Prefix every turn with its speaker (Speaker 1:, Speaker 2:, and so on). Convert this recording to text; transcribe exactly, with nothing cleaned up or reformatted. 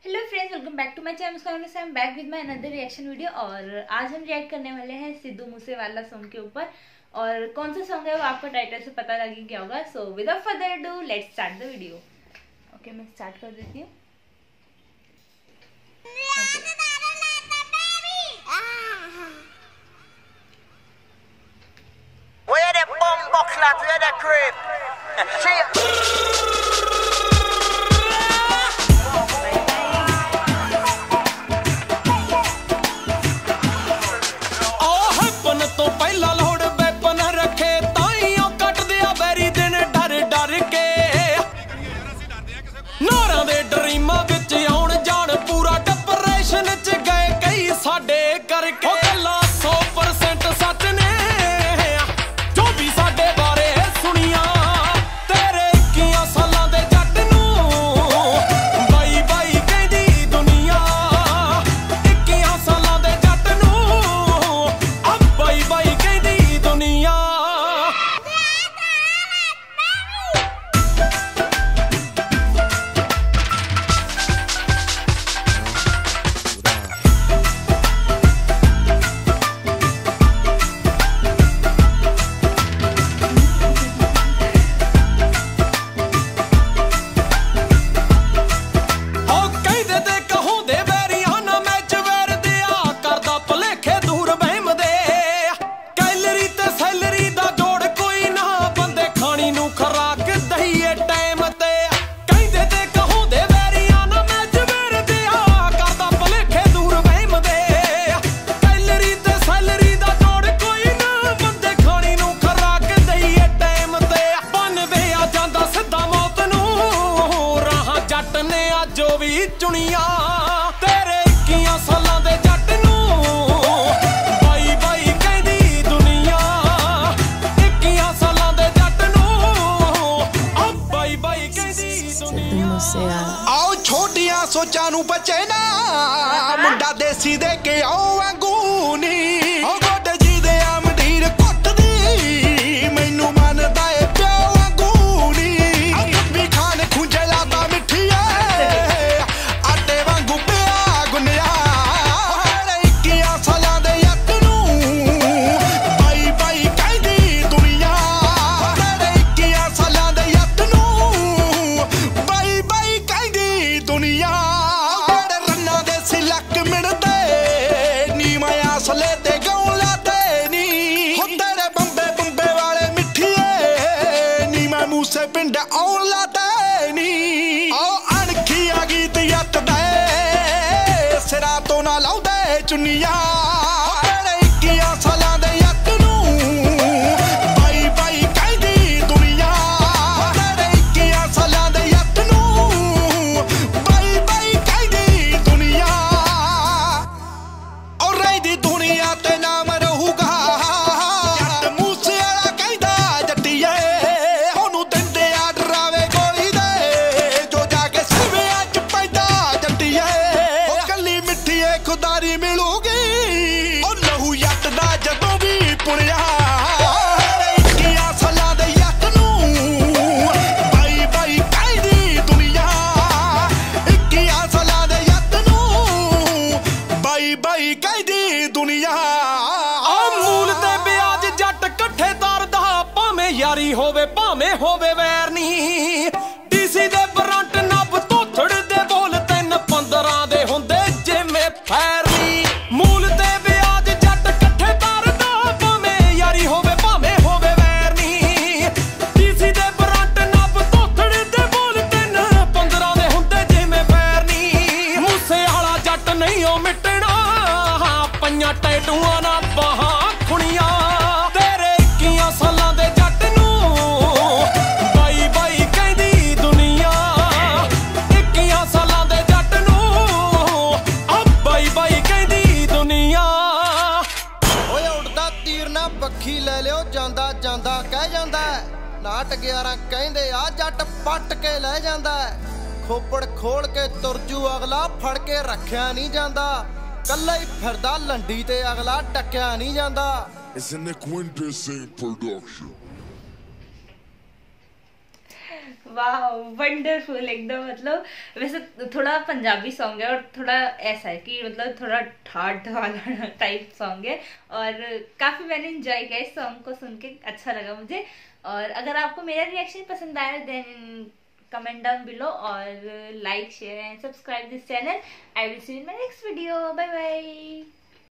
Speaker 1: Hello friends, welcome back to my channel. I am back with my another reaction video. और आज हम react करने वाले हैं सिद्धू मूसेवाला सॉन्ग के ऊपर। और कौन सा सॉन्ग है वो आपको टाइटल से पता लगी क्या होगा। So without further do let's start the video. Okay, मैं स्टार्ट कर देती हूँ।
Speaker 2: Where the bumbo clock, where the crib?
Speaker 3: तो पहला लोड़ वेपन रखे ताइयों कट दिया बैरी दिन डर डर के नारा दे ड्रीमां विच आउण जाण पूरा डिप्रेशन च गए कई साडे करके गल्लां सौ परसेंट सच ने जो भी साडे बारे सुनिया तेरे इक्कियां सालां दे जट नूं बाई बाई कहदी दुनिया इक्कियां सालां दे जट नूं अब बाई बाई कहदी दुनिया। जो भी चुनिया तेरे इक्कियां सालां दे जट नूं बाई बाई कहदी दुनिया इक्कियां सालां दे जट नूं अब बाई बाई कहदी दुनिया। आओ छोटियां सोचां नूं बचे ना मुंडा देसी दे के आओ अंगूनी ओ गोडे जी दे आमडीर कुੱਟਦੀ मैनू मनदा ए प्यो अंगूनी कभी खान खुंजे लादा मिठी मूसे पिंड आउण लाते नी आओ अणखी आ गई ते यत दे सिरा तो ना लाउदे चुनिया तेरे इक्कियां सालां दे यत नूं बाई बाई कहदी दुनिया तेरे इक्कियां सालां दे यत नूं बाई बाई कहदी दुनिया और रहिंदी दुनिया ते नाम रहूगा जट मूसे वाला कहदा जट्टीए खुदारी मिलूगी और लहू यत दा जदों भी पुणिया इक्कियां सालां दे यत नूं बाई बाई कहदी दुनिया इक्कियां सालां दे यत नूं बाई बाई कहदी दुनिया। आ मूल ते ब्याज जट कट्ठे तरदा भावें यारी होवे भावें होवे वैर नी डीसी दे बरंट नब धोथड़ दे बोल तिन पंद्रह दे हुंदे जिवें फैर मूल ते ब्याज जट कट्ठे तरदा भावें यारी होवे भावें होवे वैर नी डीसी दे बरंट नब धोथड़ दे बोल तिन पंद्रह दे हुंदे जिवें फैर नी मूसे वाला जट नहीं ओ मिटना पंजां टैटूआं ना बाहां खुणियां तेरे इक्कियां सालां दे जट नूं बाई बाई कहदी दुनिया इक्कियां सालां दे जट नूं अब बाई बाई कहदी दुनिया। ओए उड़दा तीर ना पक्खी ले लियो जांदा जांदा कह जांदा नाट ग्यारह कहंदे आ जट पट के ले जांदा खोपड़ खोल के तुरजू अगला फड़ के रखिया नहीं जांदा कल्ला ही फिरदा लंडी ते अगला टक्या नहीं जांदा।
Speaker 4: It's an Quintessence production.
Speaker 1: वाह वंडरफुल एकदम। मतलब वैसे थोड़ा पंजाबी सॉन्ग है और थोड़ा ऐसा है कि मतलब थोड़ा ठाठ वाला टाइप सॉन्ग है और काफी मैंने एंजॉय किया इस सॉन्ग को सुन के, अच्छा लगा मुझे। और अगर आपको मेरा रिएक्शन पसंद आया देन कमेंट डाउन बिलो और like share and subscribe this channel. I will see you in my next video. Bye bye.